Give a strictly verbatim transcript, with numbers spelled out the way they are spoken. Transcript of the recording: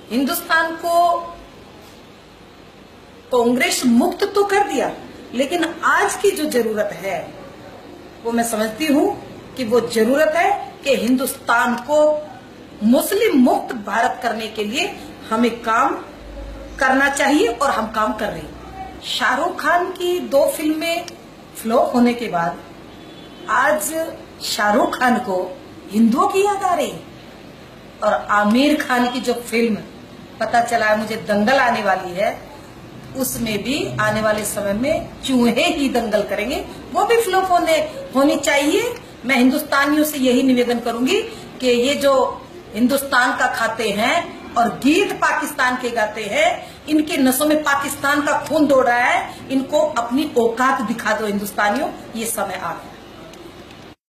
हिंदुस्तान को कांग्रेस मुक्त तो कर दिया, लेकिन आज की जो जरूरत है वो मैं समझती हूं कि वो जरूरत है कि हिंदुस्तान को मुस्लिम मुक्त भारत करने के लिए हमें काम करना चाहिए और हम काम कर रहे हैं। शाहरुख खान की दो फिल्में फ्लॉप होने के बाद आज शाहरुख खान को हिंदुओं की याद आ रही है और आमिर खान की जो फिल्म पता चला है मुझे दंगल आने वाली है, उसमें भी आने वाले समय में चूहे ही दंगल करेंगे, वो भी फ्लॉप होने होनी चाहिए। मैं हिंदुस्तानियों से यही निवेदन करूंगी कि ये जो हिंदुस्तान का खाते हैं और गीत पाकिस्तान के गाते हैं, इनके नसों में पाकिस्तान का खून दौड़ रहा है, इनको अपनी औकात दिखा दो हिंदुस्तानियों, ये समय आ गया।